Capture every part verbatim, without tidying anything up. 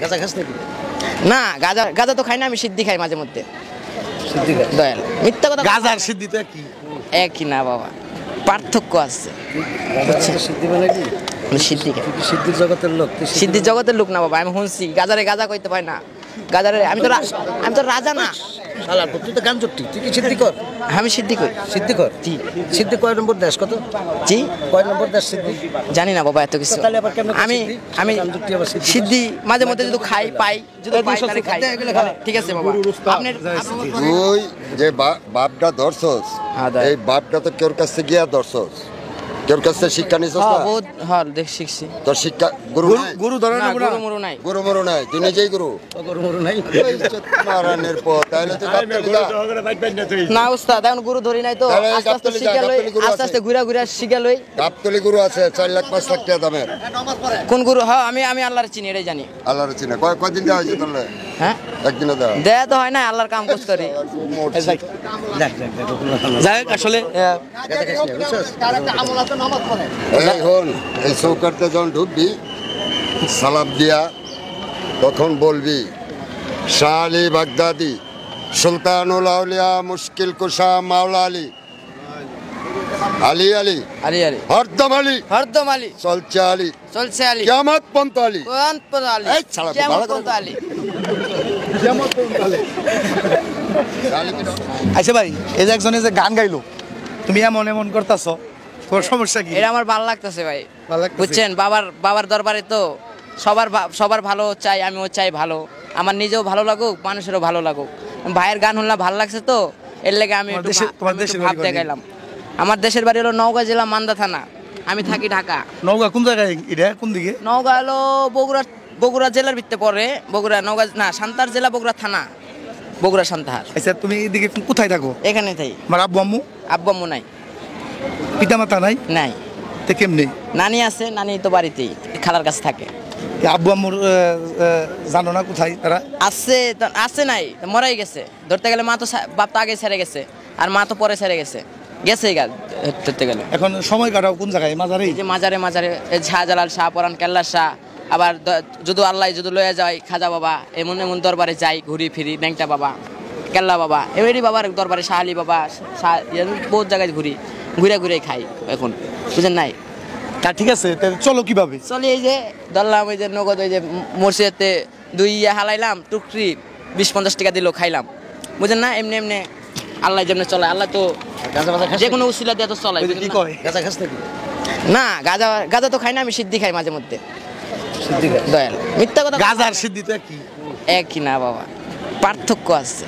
গাঁজা খাস নাকি? না, গাঁজা গাঁজা তো খাই না, আমি সিদ্ধি খাই মাঝে মধ্যে। সিদ্ধি খাই? দয়াল মিথ্যা কথা। গাঁজা আর সিদ্ধি তো একই? একই না বাবা, পার্থক্য আছে। সিদ্ধি মানে কি? সিদ্ধি খাই। সিদ্ধির জগতের লোক? সিদ্ধির জগতের লোক না বাবা, আমি শুনছি গাজারে গাজা কইতে পাই না। গাজারে আমি তো আমি তো রাজা না। শালা তুই তো গাঞ্জটি, তুই কি সিদ্ধি কর? আমি সিদ্ধি করি। সিদ্ধি কর? জি। সিদ্ধি কয় নম্বর দেশ কত? জি, কয় নম্বর দেশ সিদ্ধি? জানি না বাবা এত কিছু। আমি আমি সিদ্ধি মাঝে মধ্যে যদি খাই পাই, যদি পাই তাহলে খাই। ঠিক আছে বাবা। আপনার তুই যে বাপটা ধরছস, এই বাপটা তো কেউর কাছে গিয়া ধরছস, কেউর কাছে শিক্ষা নিছস না? বহুত হল দেখ শিখছি। তোর শিক্ষা গুরু গুরু ধরে না? গুরু মুরু নাই। গুরু মরু নাই, তুই নিজেই গুরু। গুরু মরু নাই মারানের পর তাইলে তুই না উস্তাদ, এখন গুরু ধরি নাই তো, আস্তে আস্তে শিখা লই, আস্তে আস্তে ঘুরা ঘুরা শিখা লই। গাবতলি গুরু আছে চার লাখ পাঁচ লাখ টাকা দামের। কোন গুরু? হ্যাঁ, আমি আমি আল্লাহর চিনি, এটাই জানি। আল্লাহর চিনে কয় কয়দিন দেওয়া হয়েছে তাহলে? হ্যাঁ, একদিনও দেওয়া দেয়া তো হয় না, আল্লাহর কাম করতে করি। যাই আসলে এই হন, এই চৌকাটতে যখন ঢুকবি সালাম দিয়া তখন বলবি শাহ আলী বাগদাদি সুলতানুল আউলিয়া মুশকিল কুশা মাওলা আলী আলী আলী আলী আলী হরদম আলী হরদম আলী চলছে আলী চলছে আলী কিয়ামত পর্যন্ত আলী কোরআন পড় আলী এই শালা কিয়ামত ভালো করে পর্যন্ত আলী। কিয়ামত পর্যন্ত আলী। আচ্ছা ভাই, এই যে একজনে যে গান গাইলো, তুমি এমন এমন করতেছ, তোর সমস্যা কি? এটা আমার ভালো লাগতেছে ভাই, ভালো লাগতেছে? বুঝছেন? বাবার বাবার দরবারে তো সবার ভা- সবার ভালো চাই, আমিও চাই ভালো, আমার নিজেও ভালো লাগুক, মানুষেরও ভালো লাগুক। ভাইয়ের গান শুনলাম ভালো লাগছে তো, এর লেগে আমি তোমার একটু দেশের- ভা- তোমার আমি একটু দেশের ভাব বাড়ি কোথায়? দেখাইলাম। আমার দেশের বাড়ি হলো নওগাঁ জেলা মান্দা থানা, আমি থাকি ঢাকা। নওগাঁ কোন জায়গায়? এটা কোন দিকে? নওগাঁ হলো বগুড়া, বগুড়া জেলার ভিতরে পড়ে। বগুড়া নওগাঁ না, সান্তাহার জেলা, বগুড়া থানা, বগুড়া সান্তাহার। আচ্ছা, তুমি এইদিকে কোথায় থাকো? এখানে থাই। আমার আব্বু আম্মু আব্বু আম্মু নাই। পিতা মাতা নাই? নাই। তে কেমনি? নানি আছে, নানি তো বাড়িতেই খালার কাছে থাকে। এই আব্বু আম্মুর আহ, আহ, জানো না কোথায় তারা? আছে তো- আছে নাই, মরাই গেছে। ধরতে গেলে মা তো সা- বাপ তো আগে ছেড়ে গেছে, আর মা তো পরে ছেড়ে গেছে, গেছে গা ধরতে গেলে। এখন সময় কাটাও কোন জায়গায়? মাঝারে? এই যে মাজারে মাজারে এই শাহজালাল শাহ, পরান কেল্লা শাহ, আবার দ- যদি আল্লাহ যদি লয়ে যায় খাজা বাবা, এমন এমন দরবারে যাই, ঘুরি ফিরি, ন্যাংটা বাবা, কেল্লা বাবা, এমনি বাবার দরবারে শাহ আলী বাবা, শাহ বহুত জায়গায় ঘুরি, ঘুরে ঘুরে খাই এখন, বুঝেন নাই? তা ঠিক আছে, তাহলে চলো কিভাবে? চলি এই যে ধরলাম, ওই যে নগদ ওই যে মসজিদে দুই ইয়ে হালাইলাম, টুকরি বিশ পঞ্চাশ টাকা দিল, খাইলাম, বুঝেন না? এমনি এমনি আল্লাহ যেমনি চলে, আল্লাহ তো যে কোনো উসিলা দিয়ে তো চলে। কি কয়? গাঁজা খাস নাকি? না, গাঁজা গাঁজা তো খাই না, আমি সিদ্ধি খাই মাঝে মধ্যে। সিদ্ধি খাই? দয়াল মিথ্যা কথা। গাঁজা আর সিদ্ধি তো একই? একই না বাবা, পার্থক্য আছে।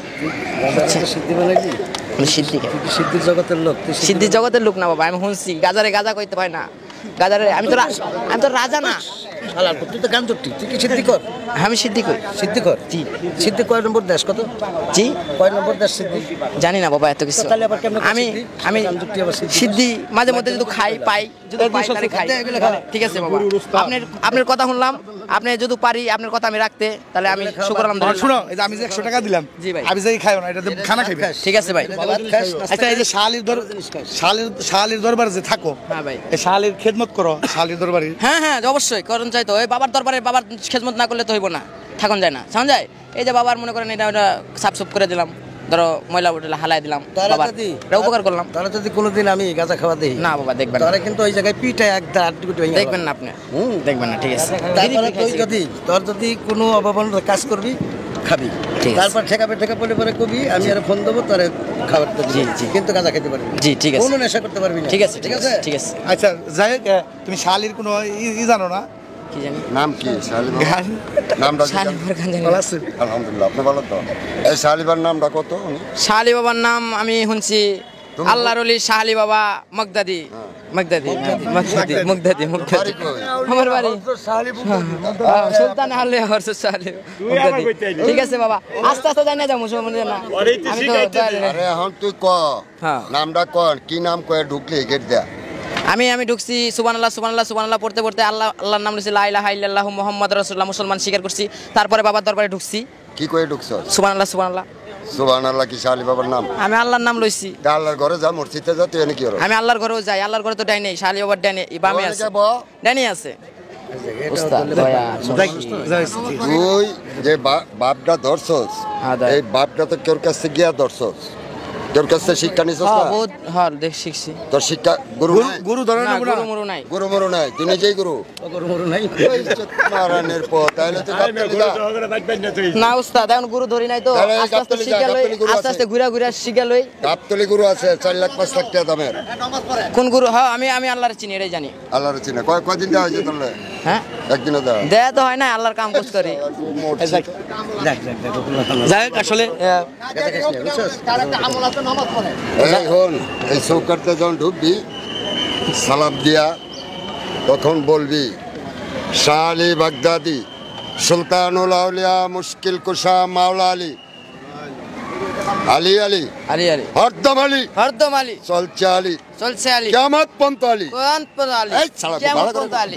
সিদ্ধি মানে কি? সিদ্ধি খাই। সিদ্ধির জগতের লোক? সিদ্ধির জগতের লোক না বাবা, আমি শুনছি গাজারে গাজা কইতে পাই না। গাজারে আমি তো রা- আমি তো রাজা না। শালা তুই তো গাঞ্জটি, তুই কি সিদ্ধি কর? আমি সিদ্ধি করি। সিদ্ধি কর? জি। সিদ্ধি কয় নম্বর দেশ কত? জি, কয় নম্বর দেশ সিদ্ধি? জানি না বাবা এত কিছু। তাহলে আবার কেমনে আমি সিদ্ধি? আমি গাঞ্জটি আবার সিদ্ধি? সিদ্ধি মাঝে মধ্যে যদি খাই পাই, যদি পাই তাহলে খাই। ঠিক আছে বাবা, আপনার আপনার কথা শুনলাম, আপনি যদি পারি আপনার কথা আমি রাখতে, তাহলে আমি শুকর আলহামদুলিল্লাহ। শুনো, এই যে আমি যে একশো টাকা দিলাম, জি ভাই। আমি যাই খাই না, এটা দিয়ে খানা খাইবে। ঠিক আছে ভাই। আচ্ছা, এই যে শালির দর শালির শালির দরবারে যে থাকো, হ্যাঁ ভাই। এই শালির খেদমত করো, শালির দরবারে? হ্যাঁ হ্যাঁ, অবশ্যই করণ চাই তো। ওই বাবার দরবারে বাবার খেদমত না করলে তো হইব না, থাকুন যায় না, সামন যায়। এই যে বাবার মনে করেন এটা ওটা সাফ সুফ করে দিলাম, ধরো ময়লা উঠে হালাই দিলাম, বাবার এটা উপকার করলাম। তাহলে যদি কোনোদিন আমি গাঁজা খাওয়া দিই না বাবা, দেখবেন না, তাহলে কিন্তু ওই জায়গায় পিঠে একটা আটটি কুটি ভেঙে দেখবেন না আপনি, দেখবেন না। ঠিক আছে, তারপরে তুই যদি তোর যদি কোনো অভাবনের কাজ করবি, খাবি, ঠিক আছে। তারপর ঠেকাবে ঠেকা পড়লে পরে কবি আমি আর ফোন দেবো তোরে খাবার তো জি, জি। কিন্তু গাঁজা খেতে পারবি না। জি ঠিক আছে, কোনো নেশা করতে পারবি না। ঠিক আছে, ঠিক আছে, ঠিক আছে। আচ্ছা, যাই হোক, আহ, তুমি শালির কোনো ই- ই জানো না? কি জানি নাম কি শালিবার? গান নামটা কি জানেন? শালিবার গান জানি ভালো না। আছে? আলহামদুলিল্লাহ, আপনি ভালো তো? এই শালিবার নামটা কত? শাহ আলী বাবার নাম আমি শুনছি, আল্লাহর ওলি শাহ আলী বাবা মগদাদি, মগদাদি মগদাদি মগদাদি মগদাদি বাড়ি কই? আমার বাড়ি হ্যাঁ, সুলতান আলী হরস শাহ আলী মগদাদি। ঠিক আছে বাবা, আস্তে আস্তে যাই না যাবো, মনে না আমি তো দয়াল- আরে এখন তুই ক হ্যাঁ। নামটা কর, কি নাম কয়ে ঢুকলি গেট দেয়া? আমি আমি ঢুকছি সুবহানাল্লাহ সুবহানাল্লাহ সুবহানাল্লাহ পড়তে পড়তে আল্লাহ আল্লাহর নাম নিয়েছি, লা ইলাহা ইল্লাল্লাহু মুহাম্মাদুর রাসূলুল্লাহ, মুসলমান স্বীকার করছি। তারপরে বাবার দরবারে ঢুকছি, কি কয়ে ঢুকছস? সুবহানাল্লাহ সুবহানাল্লাহ, সুবহানাল্লাহ কি শালি বাবার নাম? আমি আল্লাহর নাম লইছি। তা আল্লাহর ঘরে যা, মসজিদে যা, তুই এনে কি হলো? আমি আল্লাহর ঘরেও যাই, আল্লাহর ঘরে তো ডাইনি, শাহ আলী বাবার ডাইনি, বামে আছে, ডাইনি আছে। উস্তাদ দয়া যাই, যাই, তুই যে বা- বাপটা ধরছস হ্যাঁ, দয়া। এই বাপটা তো কেউর কাছে গিয়া ধরছস, কেউর কাছে শিক্ষা নিছস হ্যাঁ না? বহুত হ্যাঁ দেখ শিখছি তোর শিক্ষা গুরু গুরু নাই? গুরু ধরে না না গুরু মুরু নাই গুরু মরু নাই, তুই নিজেই গুরু। ওই ইজ্জত মারানের পর তাহলে তো গাবতলী যা। না উস্তাদ এখন গুরু ধরি নাই তো তাহলে আস্তে আস্তে গাবতলী যা, শিখা লই গাবতলী গুরু আস্তে আছে। আস্তে ঘুরা ঘুরা শিখা লই গাবতলী গুরু আছে চার লাখ পাঁচ লাখ টাকা দামের। কোন গুরু হ্যাঁ আমি আমি আল্লাহর চিনি এটাই জানি আল্লাহর চিনে কয় কয়দিন দেওয়া হয়েছে তাহলে? হ্যাঁ একদিনও দেওয়া দেয়া তো হয় না আল্লাহর কাম কাজ করি যাই হোক, আসলে আহ, এই হন, এই চৌকাটতে যখন ঢুকবি সালাম দিয়া তখন বলবি শাহ আলী বাগদাদি সুলতানুল আউলিয়া মুশকিল কুশা মাওলা আলী আলী আলী আলী আলী হরদম আলী হরদম আলী চলছে আলী চলছে আলী কিয়ামত পন্ত আলী। কোন পদ আলী এই শালা, কেমন ভালো করে পদ আলী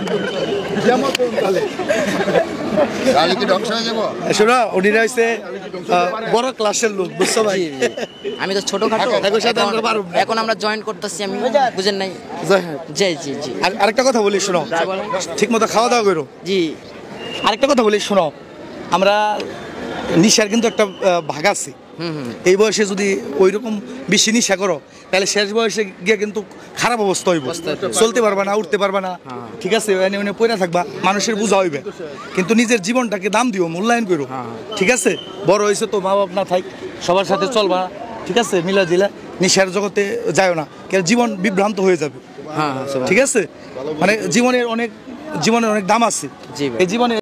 আলী কি ধ্বংস হয়ে যাবো? শোনো উনিরা হচ্ছে আহ, বড় ক্লাসের লোক, বুঝছো ভাই? আমি তো ছোটখাটো থাকো, সাথে আমরা এখন- পারব না। এখন আমরা জয়েন করতেছি আমি বুঝেন নাই যাই হোক, জি জি জি আর- আরেকটা কথা বলি, শোনো, ঠিক মতো খাওয়া দাওয়া করো। জি আরেকটা কথা বলি, শোনো, আমরা নিশার কিন্তু একটা আহ, ভাগ আছে। হুম হুম এই বয়সে যদি ওই রকম বেশি নিশা করো তাহলে শেষ বয়সে গিয়ে কিন্তু খারাপ অবস্থা হইব, চলতে পারবা না, উঠতে পারবা না, ঠিক আছে? এনে এনে পড়ে থাকবা, মানুষের বোঝা হইবে, কিন্তু নিজের জীবনটাকে দাম দিও, মূল্যায়ন করো, ঠিক আছে? বড় হয়েছে তো, মা বাপ না থাক, সবার সাথে চলবা, ঠিক আছে? মিলা জিলা নিশার জগতে যাও না, কারণ জীবন বিভ্রান্ত হয়ে যাবে, হ্যাঁ হ্যাঁ ঠিক আছে? মানে জীবনের অনেক জীবনের অনেক দাম আছে, জি ভাই। এই জীবনে